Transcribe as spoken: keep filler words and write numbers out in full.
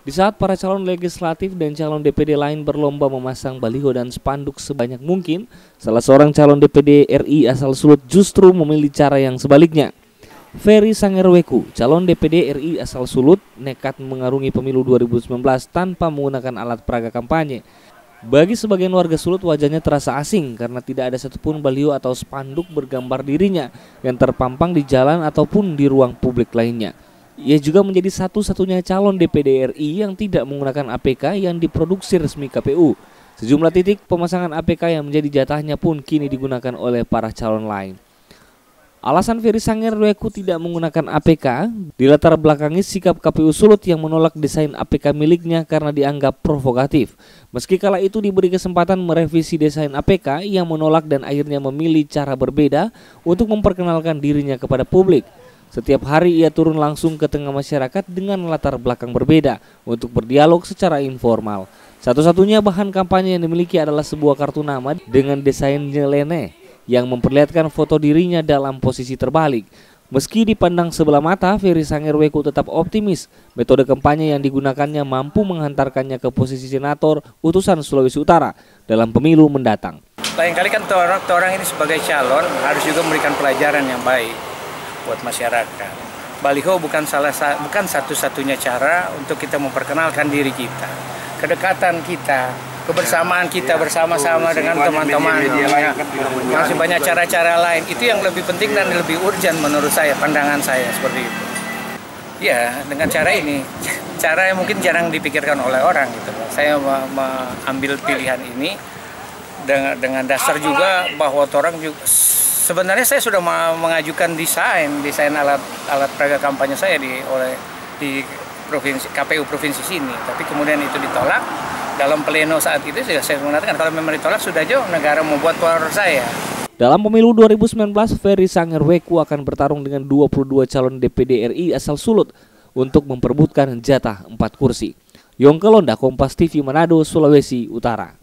Di saat para calon legislatif dan calon D P D lain berlomba memasang baliho dan spanduk sebanyak mungkin, salah seorang calon D P D R I asal Sulut justru memilih cara yang sebaliknya. Ferry Sangerweku, calon D P D R I asal Sulut, nekat mengarungi pemilu dua ribu sembilan belas tanpa menggunakan alat peraga kampanye. Bagi sebagian warga Sulut, wajahnya terasa asing karena tidak ada satupun baliho atau spanduk bergambar dirinya yang terpampang di jalan ataupun di ruang publik lainnya. Ia juga menjadi satu-satunya calon D P D R I yang tidak menggunakan A P K yang diproduksi resmi K P U. Sejumlah titik pemasangan A P K yang menjadi jatahnya pun kini digunakan oleh para calon lain. Alasan Ferry Sangerweku tidak menggunakan A P K dilatar belakangi sikap K P U Sulut yang menolak desain A P K miliknya karena dianggap provokatif. Meski kala itu diberi kesempatan merevisi desain A P K, yang menolak dan akhirnya memilih cara berbeda untuk memperkenalkan dirinya kepada publik. Setiap hari ia turun langsung ke tengah masyarakat dengan latar belakang berbeda untuk berdialog secara informal. Satu-satunya bahan kampanye yang dimiliki adalah sebuah kartu nama dengan desain nyeleneh yang memperlihatkan foto dirinya dalam posisi terbalik. Meski dipandang sebelah mata, Ferry Sangerweku tetap optimis metode kampanye yang digunakannya mampu menghantarkannya ke posisi senator utusan Sulawesi Utara dalam pemilu mendatang. Lain kali kan orang ini sebagai calon harus juga memberikan pelajaran yang baik buat masyarakat. Baliho bukan salah bukan satu-satunya cara untuk kita memperkenalkan diri kita, kedekatan kita, kebersamaan kita bersama-sama dengan teman-teman. Masih banyak cara-cara lain. Itu yang lebih penting dan lebih urgent menurut saya, pandangan saya seperti itu. Ya, dengan cara ini, cara yang mungkin jarang dipikirkan oleh orang gitu. Saya mengambil pilihan ini dengan dengan dasar juga bahwa orang juga sebenarnya saya sudah mengajukan desain desain alat alat peraga kampanye saya di oleh di provinsi K P U provinsi sini, tapi kemudian itu ditolak. Dalam pleno saat itu saya mengatakan kalau memang ditolak sudah jauh negara membuat power saya. Dalam pemilu dua ribu sembilan belas, Ferry Sangerweku akan bertarung dengan dua puluh dua calon D P D R I asal Sulut untuk memperebutkan jatah empat kursi. Yongke Londa, Kompas T V Manado, Sulawesi Utara.